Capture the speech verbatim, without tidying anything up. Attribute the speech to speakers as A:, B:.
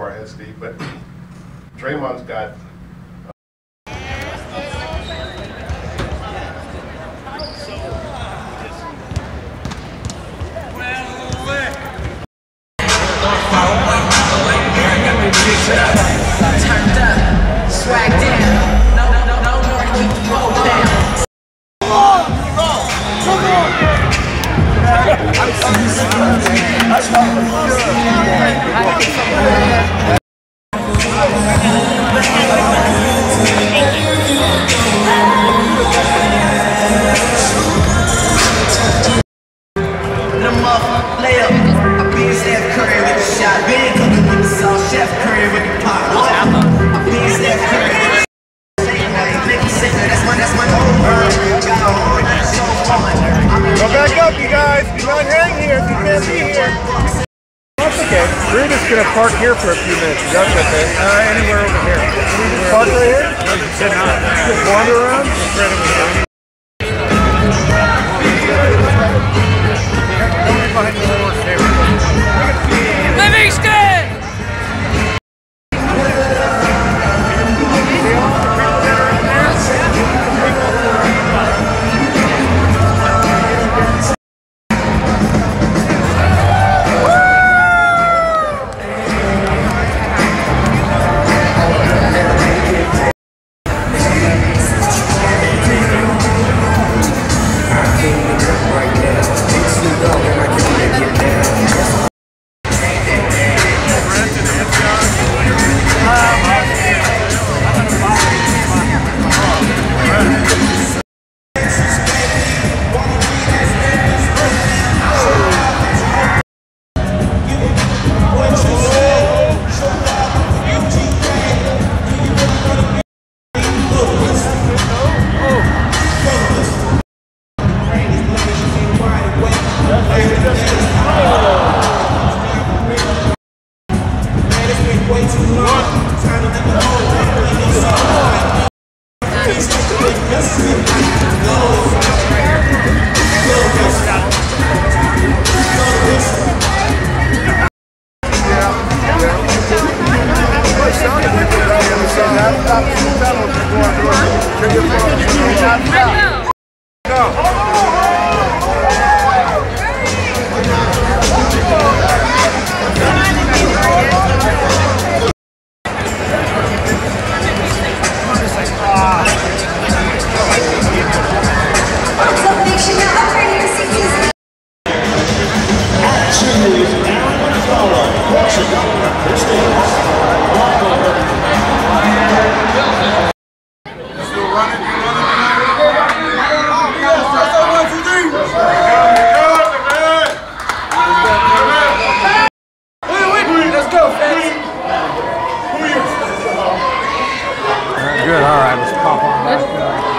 A: before I had Steve, but Draymond's got.
B: Turned up, swagged in. No, no, no, no more keep the roll down. Come on, come on.
C: Go back up, you guys. Do not hang here if you can't be here. That's okay. We're just going to park here for a few minutes. That's okay. Uh, anywhere over here. Anywhere. Park right here? No, you said not. Just wander around? Just right over here. Don't be behind the horse there.
B: Livingston!
C: Good, all right, let's pop on.